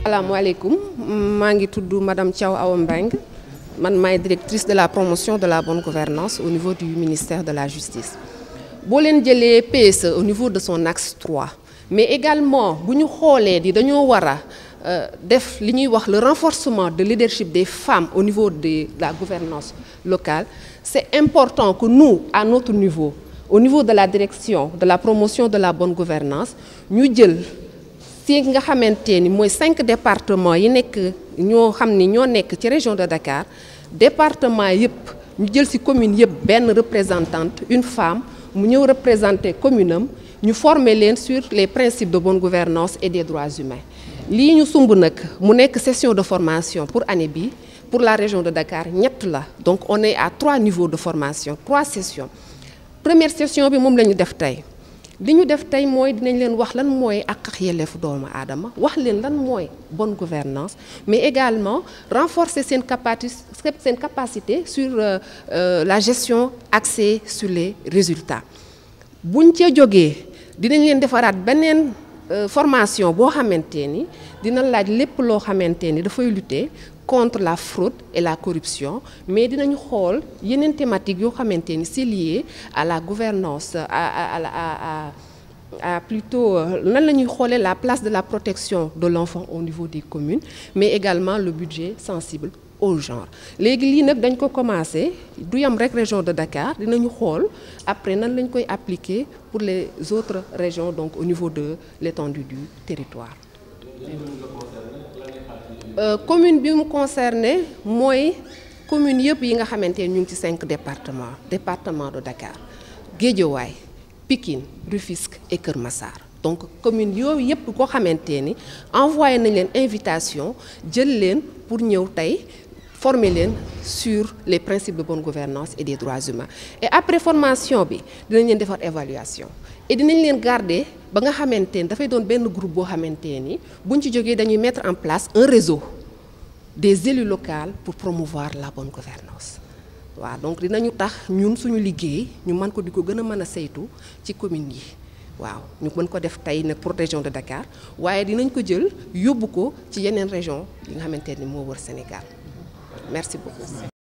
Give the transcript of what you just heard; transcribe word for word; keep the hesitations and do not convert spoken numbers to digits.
Asalaamaaleykum, maa ngi tudd madame Thiaw Awa Mbengue, man maay directrice de la promotion de la bonne gouvernance au niveau du ministère de la justice. boo leen jëlee P S E au niveau de son axe trois mais également bu ñu xoolee di dañoo war a def li ñuy wax le renforcement de leadership des femmes au niveau de la gouvernance locale, c'est important que nous, à notre niveau, au niveau de la direction de la promotion de la bonne gouvernance, ñu jël si nga xamante ni mooy cinq départements yi nekk ñoo xam ni ñoo nekk ci région de Dakar, département yëpp ñu jël ci commune yëpp benn représentante, une femme mu ñëw représenter commune am, ñu former leen sur les principes de bonne gouvernance et des droits humains. lii ñu sumb nag mu nekk session de formation pour année bi pour la région de Dakar ñett la, donc on est à trois niveaux de formation, trois sessions. Première session bi moom la ñu def tey li ñu def tey mooy dinañ leen wax lan mooy àq ak yelleefu doomu aadama, wax leen lan mooy bonne gouvernance, mais également renforcer seen capacité seen capacité sur euh, euh, la gestion axée sur les résultats. buñ ca jógee dinañ leen defaraat beneen formation boo xamante ni dina laaj lépp loo xamante ni dafay lutter contre la fraude et la corruption, mais dinañu xool yeneen thématiques yoo xamante ni c'est lié à la gouvernance à à à à plutôt nan la ñuy xoolee la place de la protection de l'enfant au niveau des communes, mais également le budget sensible au genre. léegi lii nag dañ ko commencé du yam rek région de Dakar, dinañu xool après nan lañ koy appliquer pour les autres régions, donc au niveau de l'étendue du territoire. Euh, commune bi mu concerné mooy commune yëpp yi nga xamante ne ñu ngi ci cinq départements département de Dakar, Guédiawaye, Pikine, Rufisque et Keur Massar. donc commune yooyu yëpp koo xamante ni envoyé nañ leen invitation jël leen pour ñëw tey former leen sur les principes de bonne gouvernance et des droits humains. Et après formation bi dinañ leen defar évaluation et dinañ leen garder ba nga xamante ni dafay doon benn groupe boo xamante ni buñ ci jógee dañuy mettre en place un réseau des élus locaux pour promouvoir la bonne gouvernance. waaw donc dinañu tax ñun suñu liggéey ñu mën ko di ko gën a mën a saytu ci commune yi. waaw ñu mën ko def tey nag pour région de Dakar, waaye dinañ ko jël yóbbu ko ci yeneen région yi nga xamante ni moo wër Sénégal. Merci beaucoup.